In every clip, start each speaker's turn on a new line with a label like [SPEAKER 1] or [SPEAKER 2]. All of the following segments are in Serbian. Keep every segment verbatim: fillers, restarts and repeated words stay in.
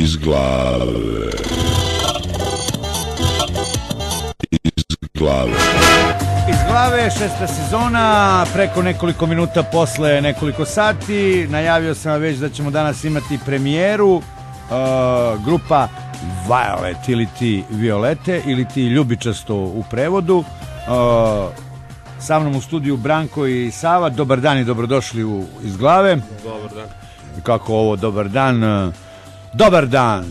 [SPEAKER 1] Iz glave. Iz glave.
[SPEAKER 2] Iz glave, šesta sezona, preko nekoliko minuta posle nekoliko sati. Najavio sam već da ćemo danas imati premijeru. Uh, grupa Violet ili ti Violete ili ti Ljubičasto u prevodu. Uh, sa mnom u studiju Branko i Sava. Dobar dan i dobrodošli u Iz glave.
[SPEAKER 3] Dobar dan.
[SPEAKER 2] Kako ovo, dobar dan? Uh, dobar dan.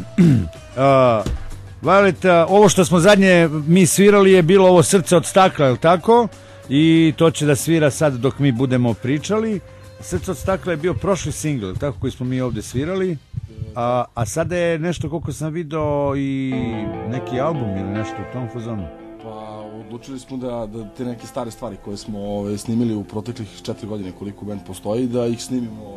[SPEAKER 2] uh, Violet, uh, ovo što smo zadnje mi svirali je bilo ovo Srce od stakla, je li tako? I to će da svira sad dok mi budemo pričali. Srce od stakla je bio prošli singl, tako, koji smo mi ovdje svirali. A, a sada je nešto, koliko sam video, i neki album ili nešto u tom fazonu.
[SPEAKER 3] Pa odlučili smo da, da te neke stare stvari koje smo ove, snimili u proteklih četiri godine koliko band postoji, da ih snimimo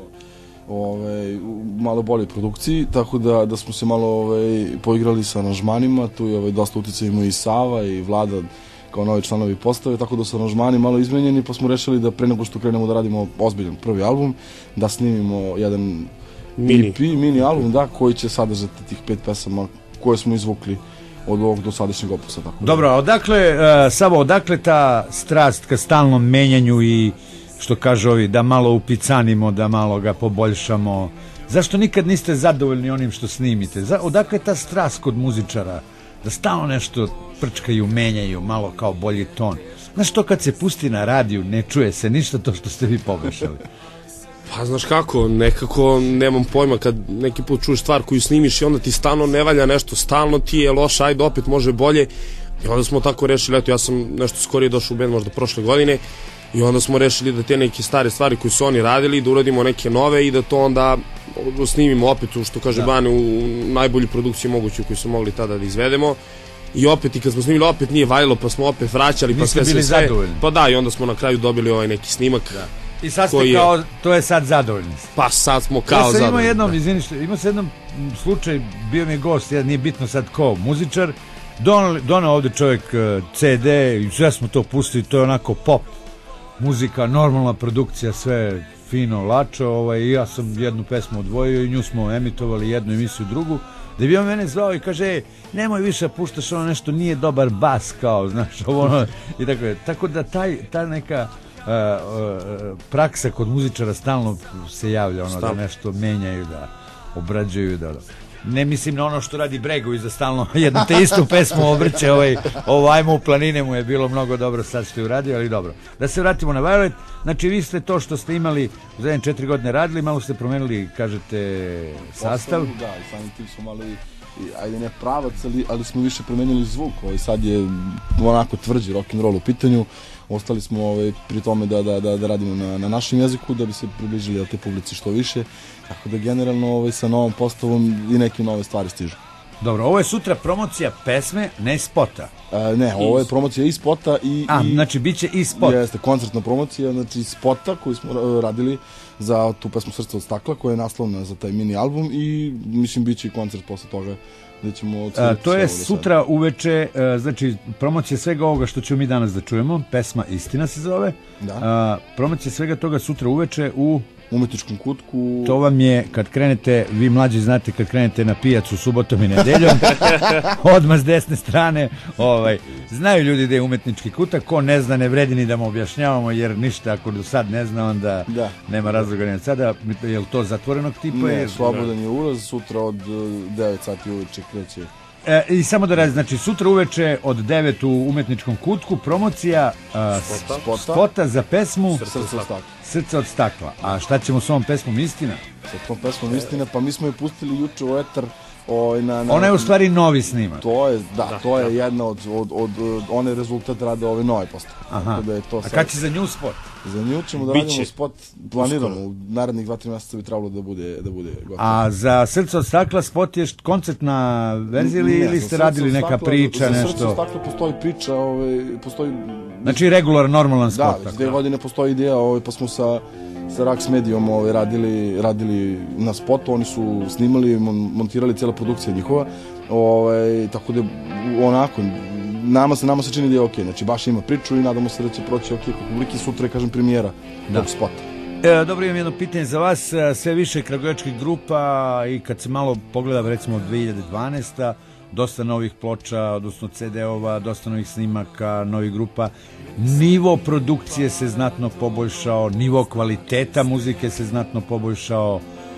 [SPEAKER 3] ove, u malo boljoj produkciji, tako da, da smo se malo ove, poigrali sa aranžmanima. Tu je ove, dosta utjecaja ima i Sava i Vlada kao novi članovi postave, tako da su aranžmani malo izmenjeni, pa smo rešili da pre nego što krenemo da radimo ozbiljan prvi album, da snimimo jedan mini, E P, mini album, da, koji će sadržati tih pet pesama koje smo izvukli od ovog dosadašnjeg opusa. Tako
[SPEAKER 2] Dobro, a odakle, uh, Savo, odakle ta strast ka stalnom menjanju i, što kaže ovi, da malo upicanimo, da malo ga poboljšamo? Zašto nikad niste zadovoljni onim što snimite? Za, odakle ta strast kod muzičara? Da stalno nešto prčkaju, menjaju, malo kao bolji ton. Znaš, to kad se pusti na radiju, ne čuje se ništa to što ste vi pogrešali.
[SPEAKER 4] Pa znaš kako, nekako nemam pojma, kad neki put čuješ stvar koju snimiš i onda ti stalno ne valja nešto, stalno ti je loša, ajde opet može bolje. I onda smo tako rešili, eto ja sam nešto skorije došao u band možda prošle godine i onda smo rešili da te neke stare stvari koje su oni radili, da uradimo neke nove i da to onda snimimo opet, u što kaže Bane, u najbolju produkciju moguću koju smo mogli tada da izvedemo. I opet, i kad smo snimili, opet nije valjalo, pa smo opet vraćali, pa sve sve sve. Pa da, i onda smo na kraju dobili ovaj neki snimak. Da.
[SPEAKER 2] I sad ste kao, je, to je sad zadovoljni.
[SPEAKER 4] Pa sad smo kao zadovoljni.
[SPEAKER 2] Ja sam imao jednom, izvini, imao sam jednom slučaj, bio mi je gost, ja, nije bitno sad ko, muzičar, donao, donao ovdje čovjek C D i sve smo to pustili, to je onako pop muzika, normalna produkcija, sve fino, lačo, ovaj, i ja sam jednu pesmu odvojio i nju smo emitovali, jednu emisiju, drugu, da bi on mene zvao i kaže, nemoj više puštaš ono nešto, nije dobar bas, kao, znaš, ovo ono, i tako je. Tako da taj, ta neka Uh, uh, praksa kod muzičara stalno se javlja, ono, da nešto menjaju, da obrađuju, da, da. Ne mislim na ono što radi Bregović, da stalno jednu te istu pesmu obrće, ovaj, ovo Ajmo u planine mu je bilo mnogo dobro sad što je uradio, ali dobro. Da se vratimo na Violet, znači vi ste to što ste imali u zadnje četiri godine radili, malo ste promenili, kažete, sastav.
[SPEAKER 3] Ostali, da, i samim tim smo malo i, i ajde ne pravac, ali, ali smo više promenili zvuk, ovaj, sad je onako tvrđi rock'n'roll u pitanju. Ostali smo ovaj, pri tome da, da, da, da radimo na, na našem jeziku, da bi se približili te publici što više, tako da generalno ovaj, sa novom postavom i neke nove stvari stižu.
[SPEAKER 2] Dobro, ovo je sutra promocija pesme, ne spota.
[SPEAKER 3] A, ne, ovo je promocija i spota i...
[SPEAKER 2] A,
[SPEAKER 3] i,
[SPEAKER 2] znači bit će i spot.
[SPEAKER 3] Jeste, koncertna promocija, znači spota koju smo radili za tu pesmu Srce od stakla, koja je naslovna za taj mini album i mislim bit će i koncert posle toga.
[SPEAKER 2] A, to je sutra uveče, a, znači promocija svega ovoga što ćemo mi danas da čujemo, pesma Istina se zove,
[SPEAKER 3] da.
[SPEAKER 2] A, promocija svega toga sutra uveče u
[SPEAKER 3] Umetničkom kutku.
[SPEAKER 2] To vam je kad krenete, vi mlađi znate, kad krenete na pijacu subotom i nedeljom, odmah s desne strane, ovaj, znaju ljudi da je Umetnički kutak, ko ne zna ne vredi ni da mu objašnjavamo, jer ništa ako do sad ne zna, onda da. Nema razloga ni od sada. Je li to zatvorenog tipa?
[SPEAKER 3] Ne, je, slobodan je ulaz, sutra od devet sati uveče kreće.
[SPEAKER 2] E, I samo da radim, znači sutra uveče od devet u Umetničkom kutku promocija a,
[SPEAKER 3] spota. Spota.
[SPEAKER 2] spota za pesmu
[SPEAKER 3] Srce od stakla.
[SPEAKER 2] Srce od stakla. A šta ćemo s ovom pesmom Istina?
[SPEAKER 3] Sa tom pesmom Istina, pa mi smo je pustili juče u etar. O, na, na,
[SPEAKER 2] ona je u stvari novi snimak.
[SPEAKER 3] To je, da, da to je da. jedna od, od, od, od one rezultat rada ove nove postave.
[SPEAKER 2] Aha.
[SPEAKER 3] Da je to sad...
[SPEAKER 2] A kad će za nju spot?
[SPEAKER 3] Za nju ćemo da radimo spot, planiramo, u narednih dva tri mjeseca bi trebalo da bude, da bude gotovo.
[SPEAKER 2] A za Srce od stakla spot je koncertna verzija ili, ili ste radili neka stakla, priča,
[SPEAKER 3] za
[SPEAKER 2] nešto?
[SPEAKER 3] Za Srce od stakla postoji priča, ovaj, postoji...
[SPEAKER 2] Znači regular, normalan spot.
[SPEAKER 3] Da, već dve godine postoji ideja, ovaj, pa smo sa... sa Rax Medijom ovaj, radili, radili na spotu, oni su snimali, montirali cijela produkcija njihova, ovaj, tako da onako, nama se, nama se čini da je okej, znači baš ima priču i nadamo se da će proći okej kod publike, sutra je, kažem, premijera tog spota.
[SPEAKER 2] E, dobro, imam jedno pitanje za vas. Sve više kragujevačkih grupa i kad se malo pogleda, recimo dve hiljade dvanaesta. dosta novih ploča, odnosno ce de-ova, dosta novih snimaka, novih grupa. Nivo produkcije se znatno poboljšao, nivo kvaliteta muzike se znatno poboljšao.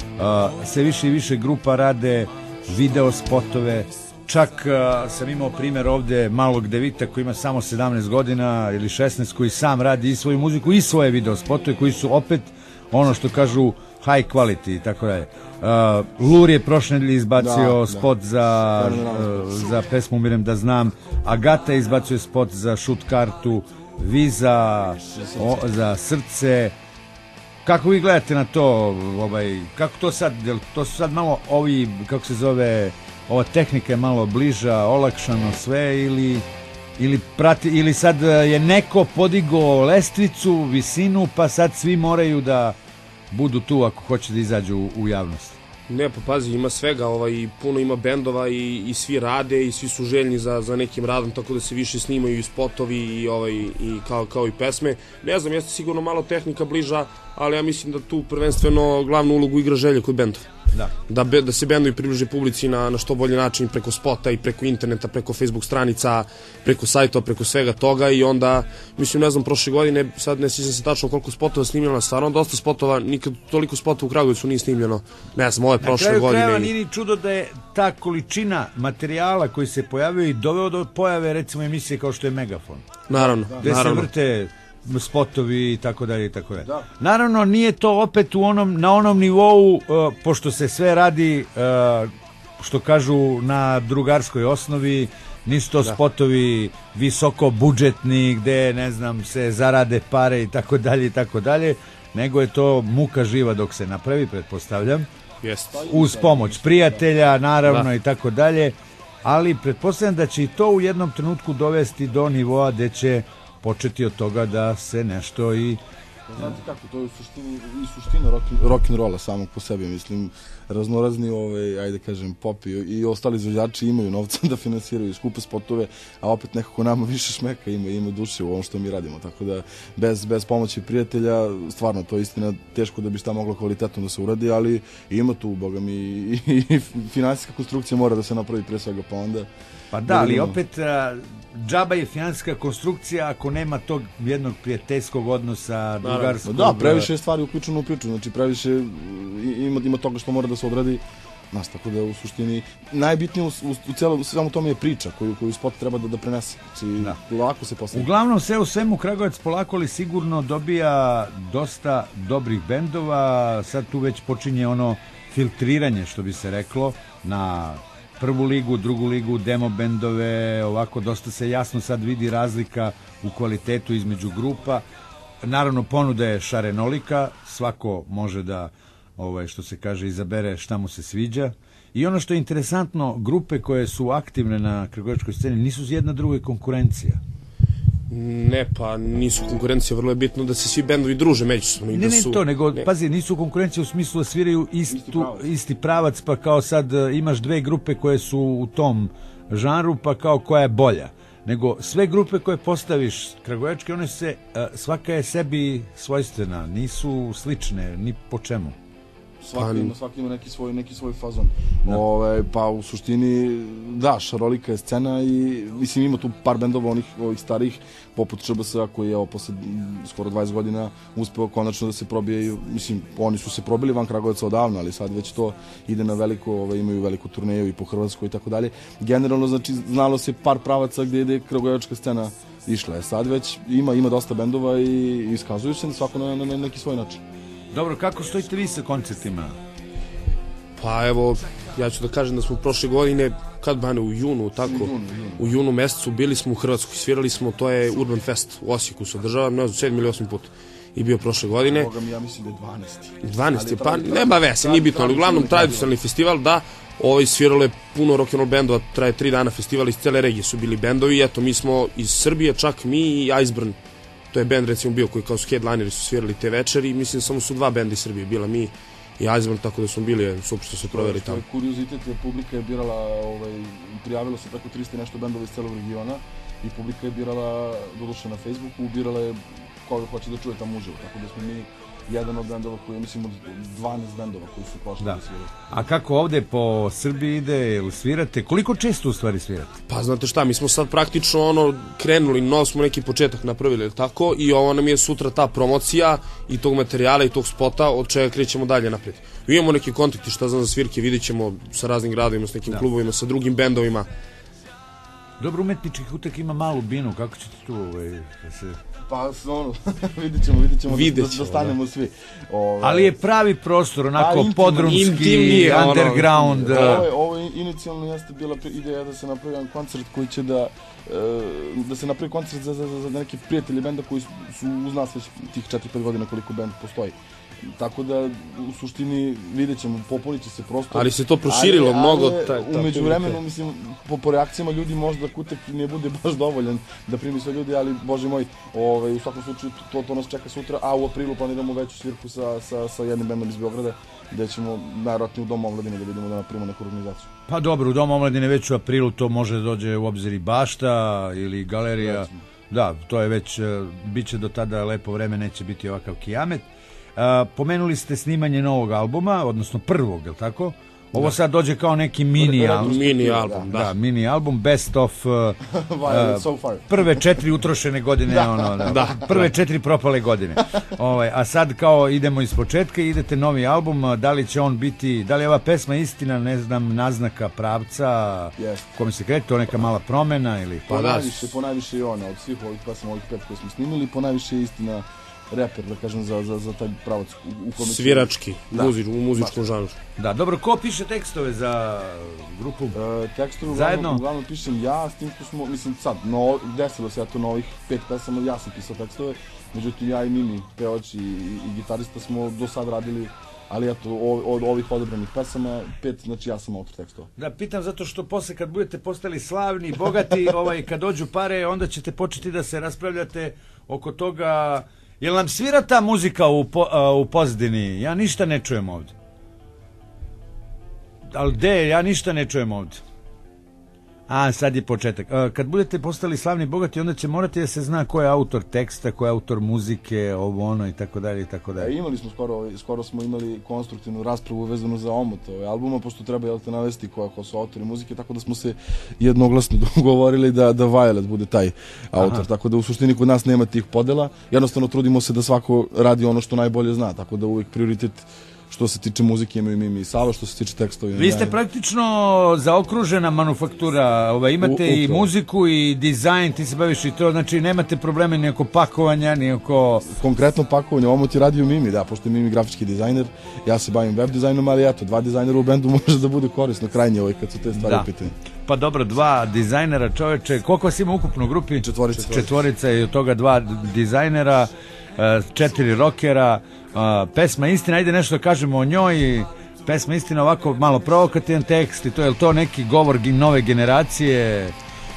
[SPEAKER 2] Uh, sve više i više grupa rade video spotove. Čak uh, sam imao primjer ovde malog devita koji ima samo sedamnaest godina ili šesnaest, koji sam radi i svoju muziku i svoje video spotove koji su opet ono što kažu high quality i tako dalje. Uh, Lur je prošle nedelje izbacio da, spot da. za, uh, za pesmu Umirem da znam. Agata je izbacio spot za šut kartu. Vi za, o, za srce. Kako vi gledate na to? Ovaj, kako to sad? To su sad malo ovi, kako se zove, ova tehnika je malo bliža, olakšano sve ili... Ili, prati, ili sad je neko podigao lestvicu, visinu, pa sad svi moraju da budu tu ako hoće da izađu u, u javnost.
[SPEAKER 4] Ne, pa pazi, ima svega, ovaj, puno ima bendova i, i svi rade i svi su željni za, za nekim radom, tako da se više snimaju i spotovi i, ovaj, i kao, kao i pesme. Ne znam, jeste sigurno malo tehnika bliža, ali ja mislim da tu prvenstveno glavnu ulogu igra želje kod bendova. Da. Da, be, da se bendovi približe publici na, na što bolji način, preko spota i preko interneta, preko Facebook stranica, preko sajta, preko svega toga. I onda, mislim, ne znam, prošle godine, sad ne sjećam se tačno koliko spotova snimljeno, stvarno dosta spotova, nikad toliko spotova u Kragujevcu nije snimljeno, ne znam, ove prošle godine.
[SPEAKER 2] Na kraju krajeva nije ni čudo da je ta količina materijala koji se pojavio i doveo do pojave, recimo, emisije kao što je Megafon.
[SPEAKER 4] Naravno,
[SPEAKER 2] gde
[SPEAKER 4] naravno.
[SPEAKER 2] se vrte spotovi i tako dalje i tako dalje. Naravno, nije to opet u onom, na onom nivou, uh, pošto se sve radi, uh, što kažu, na drugarskoj osnovi, nisu to da. spotovi visoko budžetni, gde, ne znam, se zarade pare i tako dalje i tako dalje, nego je to muka živa dok se napravi, pretpostavljam.
[SPEAKER 4] Yes.
[SPEAKER 2] Uz pomoć prijatelja, naravno, da. i tako dalje, ali pretpostavljam da će i to u jednom trenutku dovesti do nivoa gde će početi od toga da se nešto i...
[SPEAKER 3] Znate kako, to je u suštini, i suština rock'n'rolla samog po sebi, mislim, raznorazni, ovaj, ajde kažem, pop i, i ostali izvođači imaju novca da finansiraju skupe spotove, a opet nekako nama više šmeka ima, ima duše u ovom što mi radimo, tako da bez, bez pomoći prijatelja, stvarno, to je istina teško da bi šta moglo kvalitetno da se uradi, ali ima tu, boga mi, i, i, i finansijska konstrukcija mora da se napravi pre svega, pa onda...
[SPEAKER 2] Pa da, ali opet džaba je finansijska konstrukcija ako nema tog jednog prijateljskog odnosa, drugarskog...
[SPEAKER 3] Da, previše je stvari uključeno u priču, znači previše ima, ima toga što mora da se odradi, znaš, tako da u suštini najbitnije u, u, u celom svemu tome je priča koju, koju spot treba da, da prenese, znači da. Lako se postavlja.
[SPEAKER 2] Uglavnom sve u svemu Kragujevac polako ali sigurno dobija dosta dobrih bendova, sad tu već počinje ono filtriranje, što bi se reklo, na... prvu ligu, drugu ligu, demo bendove, ovako dosta se jasno sad vidi razlika u kvalitetu između grupa. Naravno, ponuda je šarenolika, svako može da, ovaj, što se kaže, izabere šta mu se sviđa. I ono što je interesantno, grupe koje su aktivne na kragujevačkoj sceni nisu jedna drugoj konkurencija.
[SPEAKER 4] Ne, pa nisu konkurencija, vrlo je bitno da se svi bendovi druže međusobno.
[SPEAKER 2] Ne,
[SPEAKER 4] da su...
[SPEAKER 2] ne to, nego, ne. Pazi, nisu konkurencija u smislu da sviraju istu, isti, pravac. isti pravac, pa kao sad imaš dve grupe koje su u tom žanru, pa kao koja je bolja. Nego sve grupe koje postaviš kragujevačke, one se, svaka je sebi svojstvena, nisu slične, ni po čemu.
[SPEAKER 3] Svaki ima, svaki ima neki svoj, neki svoj fazon. Da. Ove, pa u suštini, da, šarolika je scena i mislim ima tu par bendova onih ovih starih, poput Č B S-a koji je evo, posle skoro dvadeset godina uspeo konačno da se probije, mislim, oni su se probili van Kragujevca odavno, ali sad već to ide na veliko, ove, imaju veliku turneju i po Hrvatskoj i tako dalje. Generalno, znači, znalo se par pravaca gdje ide kragujevačka scena išla je. Sad već ima, ima dosta bendova i iskazuju se svako na, na, na neki svoj način.
[SPEAKER 2] Dobro, kako stojite vi sa koncertima?
[SPEAKER 4] Pa evo, ja ću da kažem da smo prošle godine, kad bane, u junu, tako, u junu, junu. u junu mesecu bili smo u Hrvatskoj, svirali smo, to je Urban Fest u Osijeku se održava, ne znam, sedmi ili osmi put i bio prošle godine.
[SPEAKER 3] Boga mi, ja mislim da je dvanaesti.
[SPEAKER 4] dvanaesti, pa nema veze, nije bitno, ali uglavnom tradicionalni festival, da, ovaj sviralo je puno rock'n'roll bendova, traje tri dana festival, iz cele regije su bili bendovi, eto, mi smo iz Srbije, čak mi i Iceburn. To je bend recimo bio koji kao su headlineri su svirali te večeri i mislim samo su dva benda iz Srbije, bila mi i Iceburn, tako da smo bili, super što se proveli tamo.
[SPEAKER 3] Kuriozitet je, publika je birala, ovaj, prijavilo se preko trista nešto bendova iz celog regiona i publika je birala, doduše na Facebooku, birala je koga hoće da čuje tamo uživo, tako da smo mi jedan od bendova koji, mislim, od dvanaest bendova koji su prošli da, da sviraju.
[SPEAKER 2] A kako ovde po Srbiji ide, ili svirate? Koliko često u stvari svirate?
[SPEAKER 4] Pa znate šta, mi smo sad praktično ono krenuli, nov smo neki početak napravili, tako, i ovo nam je sutra ta promocija i tog materijala i tog spota, od čega krećemo dalje napred. I imamo neki kontakti, šta znam, za svirke, vidit ćemo sa raznim gradovima, s nekim da. klubovima, sa drugim bendovima.
[SPEAKER 2] Dobro, umetničkih utak ima malu binu, kako ćete tu ovaj, da se...
[SPEAKER 3] Pa, ono, vidit ćemo, vidit ćemo
[SPEAKER 4] Vidjet
[SPEAKER 3] da, da stanemo da. svi.
[SPEAKER 2] Ove... Ali je pravi prostor, onako pa, podrumski, intimni, underground.
[SPEAKER 3] Ono, ovo, je, ovo je inicijalno jeste bila ideja da se napravi jedan koncert koji će da, da se napravi koncert za, za, za neke prijatelji benda koji su uz nas već tih četiri pet godina koliko bend postoji. Tako da, u suštini, vidjet ćemo, popunit će se prostor.
[SPEAKER 4] Ali se to proširilo ali, mnogo.
[SPEAKER 3] Ali, taj, umeđu vremenu, mislim, po, po reakcijama ljudi možda kutek ne bude baš dovoljan da primi sve ljudi, ali, bože moj, ovaj, u svakom slučaju to, to nas čeka sutra, a u aprilu planiramo veću svirku sa, sa, sa jednim bendom iz Beograda, gde ćemo najvjerojatnije u Domu omladine da vidimo da napravimo neku organizaciju.
[SPEAKER 2] Pa dobro, u Domu omladine već u aprilu to može da dođe u obzir i Bašta ili galerija. Recimo. Da, to je već, bit će do tada lepo vreme, neće biti ovakav kijamet. Uh, pomenuli ste snimanje novog albuma, odnosno prvog, je li tako? Ovo da. sad dođe kao neki mini album.
[SPEAKER 4] Mini album, da.
[SPEAKER 2] da. Mini album, best of uh, uh,
[SPEAKER 3] so far.
[SPEAKER 2] prve četiri utrošene godine, da. ono, da. Da. prve četiri propale godine. Ovaj, a sad kao idemo iz početka i idete novi album, da li će on biti, da li je ova pesma istina, ne znam, naznaka pravca, yes. kome se kreti, to neka mala promena ili...
[SPEAKER 3] Pa najviše, po najviše i ona, od svih ovih pesama, ovih pet koje smo snimili, po najviše je istina reper, da kažem, za, za, za taj pravac u, u kome...
[SPEAKER 4] Svirački, da. Muzič, u muzičkom žanru.
[SPEAKER 2] Da, dobro, ko piše tekstove za grupu?
[SPEAKER 3] E, tekstove
[SPEAKER 2] zajedno?
[SPEAKER 3] Uglavnom, uglavnom pišem ja, s tim što smo, mislim, sad, no, desilo se ja to na ovih pet pesama, ja sam pisao tekstove, međutim, ja i Mimi, pevač i, i, i gitarista smo do sad radili, ali eto, od ovih odabranih pesama, pet, znači ja sam autor tekstova.
[SPEAKER 2] Da, pitam zato što posle kad budete postali slavni, bogati, ovaj, kad dođu pare, onda ćete početi da se raspravljate oko toga. Jel nam svira ta muzika u, po, a, u pozadini? Ja ništa ne čujem ovdje. Ali de, ja ništa ne čujem ovdje. A, sad je početak. A, kad budete postali slavni bogati, onda će morati da se zna ko je autor teksta, ko je autor muzike, ovo ono i tako dalje i tako dalje.
[SPEAKER 3] E, imali smo skoro, skoro smo imali konstruktivnu raspravu vezanu za omot ovaj albuma, pošto treba jel te navesti koja ko su autori muzike, tako da smo se jednoglasno dogovorili da da Violet bude taj autor. Aha. Tako da u suštini kod nas nema tih podela. Jednostavno trudimo se da svako radi ono što najbolje zna, tako da uvijek prioritet što se tiče muzike imaju Mimi i Sava, što se tiče tekstova.
[SPEAKER 2] Vi ste praktično zaokružena manufaktura, ovaj, imate u, i muziku i dizajn, ti se baviš i to, znači nemate probleme ni oko pakovanja, ni oko...
[SPEAKER 3] Konkretno pakovanje, omot je radio Mimi, da, pošto je Mimi grafički dizajner, ja se bavim web dizajnom, ali eto, dva dizajnera u bendu može da bude korisno, krajnje ovaj, kad su te stvari u pitanju.
[SPEAKER 2] Pa dobro, dva dizajnera, čoveče, koliko vas ima ukupno u grupi?
[SPEAKER 3] Četvorica.
[SPEAKER 2] Četvorica i od toga dva dizajnera, četiri rokera. Uh, pesma Istina, ajde nešto da kažemo o njoj. Pesma Istina, ovako malo provokativan tekst i to je to neki govor nove generacije?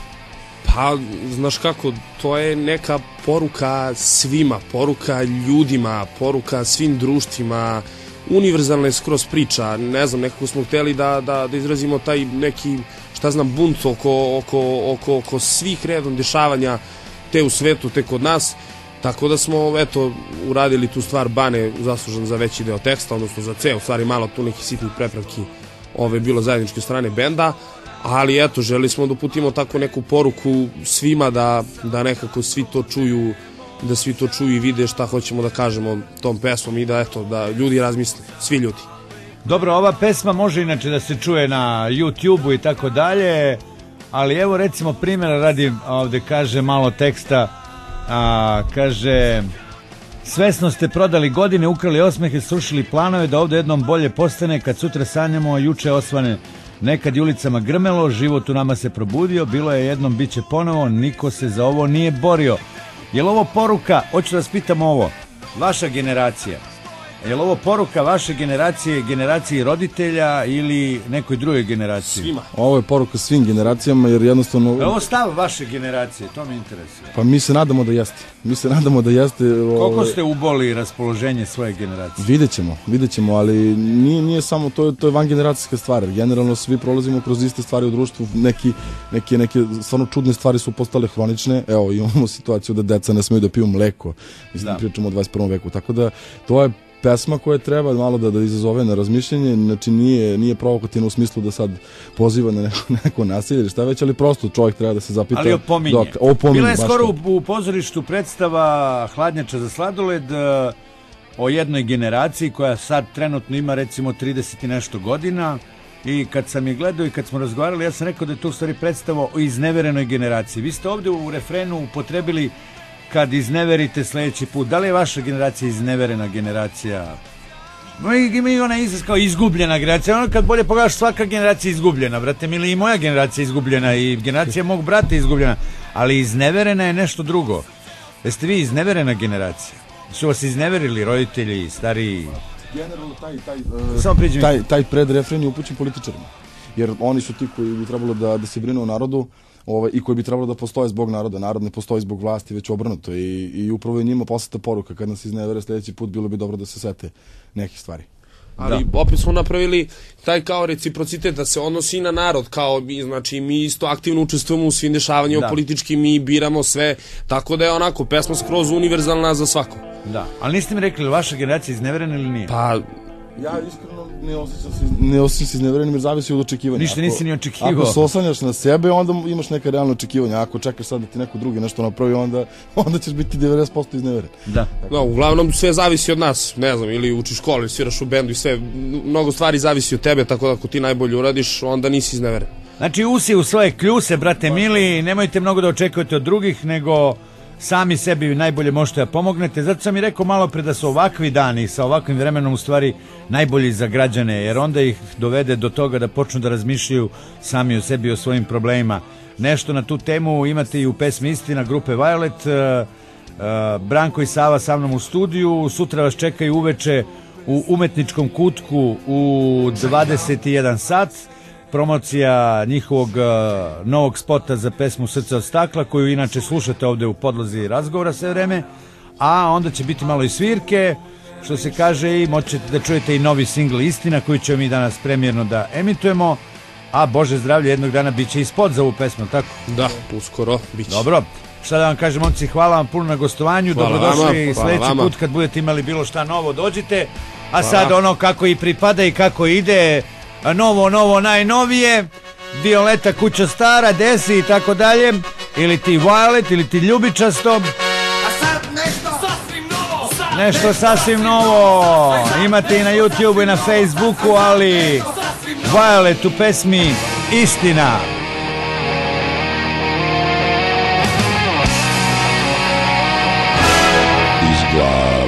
[SPEAKER 4] Pa, znaš kako, to je neka poruka svima, poruka ljudima, poruka svim društvima, univerzalna je skroz priča, ne znam, nekako smo hteli da, da, da izrazimo taj neki, šta znam, bunt oko, oko, oko, oko svih redom dešavanja te u svetu, te kod nas. Tako da smo, eto, uradili tu stvar, Bane zaslužan za veći deo teksta, odnosno za ceo, u stvari malo tu nekih sitnih prepravki ove bilo zajedničke strane benda, ali eto, želi smo da uputimo tako neku poruku svima da, da nekako svi to čuju, da svi to čuju i vide šta hoćemo da kažemo tom pesmom i da, eto, da ljudi razmisle, svi ljudi.
[SPEAKER 2] Dobro, ova pesma može inače da se čuje na YouTube-u i tako dalje, ali evo recimo primjera radi, ovde kaže malo teksta. A, kaže, svesno ste prodali godine, ukrali osmehe, srušili planove da ovdje jednom bolje postane, kad sutra sanjamo, juče osvane. Nekad je ulicama grmelo, život u nama se probudio, bilo je jednom, bit će ponovo, niko se za ovo nije borio. Je li ovo poruka, hoću da vas pitam ovo, vaša generacija, Je li ovo poruka vaše generacije, generaciji roditelja ili nekoj drugoj generaciji?
[SPEAKER 4] Svima.
[SPEAKER 3] Ovo je poruka svim generacijama, jer jednostavno...
[SPEAKER 2] Je ovo stav vaše generacije? To me interesuje.
[SPEAKER 3] Pa mi se nadamo da jeste. Mi se nadamo da jeste...
[SPEAKER 2] Koliko ste uboli raspoloženje svoje generacije?
[SPEAKER 3] Vidjet ćemo, vidjet ćemo, ali nije, nije samo, to je, to je vangeneracijska stvar. Generalno svi prolazimo kroz iste stvari u društvu, neki, neke, neke stvarno čudne stvari su postale hronične. Evo, imamo situaciju da deca ne smeju da piju mleko. Mislim, da. Pričamo o dvadeset prvom veku. Tako da, to je pesma koja treba malo da, da izazove na razmišljanje, znači nije, nije provokativno u smislu da sad poziva na neko, neko nasilje ili šta već, ali prosto čovjek treba da se zapita.
[SPEAKER 2] Ali opominje.
[SPEAKER 3] Dok, opominje
[SPEAKER 2] Bila je skoro u, u pozorištu predstava Hladnjača za sladoled uh, o jednoj generaciji koja sad trenutno ima recimo trideset i nešto godina i kad sam je gledao i kad smo razgovarali, ja sam rekao da je to u stvari predstava o izneverenoj generaciji. Vi ste ovdje u refrenu upotrebili kad izneverite sljedeći put. Da li je vaša generacija izneverena generacija? No, ima i ona izraz kao izgubljena generacija. Ono kad bolje pogledaš, svaka generacija je izgubljena, brate mili, i moja generacija je izgubljena i generacija mog brata je izgubljena, ali izneverena je nešto drugo. Jeste vi izneverena generacija? Su vas izneverili roditelji, stariji?
[SPEAKER 3] Generalno taj, taj,
[SPEAKER 2] Samo
[SPEAKER 3] uh, taj, taj predrefren je upućen političarima, jer oni su ti koji bi trebalo da, da se brinu o narodu, Ovaj, i koji bi trebalo da postoje zbog naroda. Narod ne postoji zbog vlasti, već obrnuto. I, i upravo je njima poslata poruka. Kad nas iznevere sljedeći put, bilo bi dobro da se sete nekih stvari.
[SPEAKER 4] Ali da. Opet smo napravili taj kao reciprocitet da se odnosi na narod, kao mi, znači mi isto aktivno učestvujemo u svim dešavanjima da. Politički, mi biramo sve, tako da je onako pesma skroz univerzalna za svako.
[SPEAKER 2] Da, ali niste mi rekli, vaša generacija izneverena ili nije?
[SPEAKER 4] Pa...
[SPEAKER 3] Ja iskreno ne osjećam se, ne osjećam se izneverenim jer zavisi od očekivanja.
[SPEAKER 2] Ništa nisi ni očekivao.
[SPEAKER 3] Ako se oslanjaš na sebe, onda imaš neka realna očekivanja. Ako čekaš sad da ti neko drugi nešto napravi, onda, onda ćeš biti devedeset posto izneveren.
[SPEAKER 2] Da.
[SPEAKER 4] Da, uglavnom sve zavisi od nas, ne znam, ili učiš školu, ili sviraš u bendu i sve, mnogo stvari zavisi od tebe, tako da ako ti najbolje uradiš, onda nisi izneveren.
[SPEAKER 2] Znači usi u svoje kljuse, brate mili, nemojte mnogo da očekujete od drugih, nego sami sebi najbolje možete da pomognete. Zato sam i rekao malo pre da su ovakvi dani sa ovakvim vremenom u stvari najbolji za građane, jer onda ih dovede do toga da počnu da razmišljaju sami o sebi i o svojim problemima. Nešto na tu temu imate i u pesmi Istina grupe Violet. uh, uh, Branko i Sava sa mnom u studiju, sutra vas čekaju uveče u Umetničkom kutku u dvadeset i jedan sat. Promocija njihovog uh, novog spota za pesmu Srce od stakla, koju inače slušate ovdje u podlozi razgovora sve vreme, a onda će biti malo i svirke, što se kaže, i moćete da čujete i novi singl Istina, koji ćemo mi danas premijerno da emitujemo, a Bože zdravlje, jednog dana bit će i spot za ovu pesmu, tako?
[SPEAKER 4] Da, uskoro bit će.
[SPEAKER 2] Dobro, šta da vam kažem, momci, hvala vam puno na gostovanju,
[SPEAKER 4] hvala
[SPEAKER 2] dobrodošli
[SPEAKER 4] vama,
[SPEAKER 2] sljedeći
[SPEAKER 4] vama.
[SPEAKER 2] put kad budete imali bilo šta novo, dođite, a
[SPEAKER 4] hvala.
[SPEAKER 2] sad ono kako i pripada i kako ide, novo, novo, najnovije, Violeta kuća stara, Desi i tako dalje, ili ti Violet, ili ti Ljubičasto.
[SPEAKER 1] A sad nešto sasvim novo. Sad
[SPEAKER 2] nešto sasvim novo. Imate i na YouTubeu i na Facebooku, ali Violet u pesmi Istina.
[SPEAKER 5] Iz glave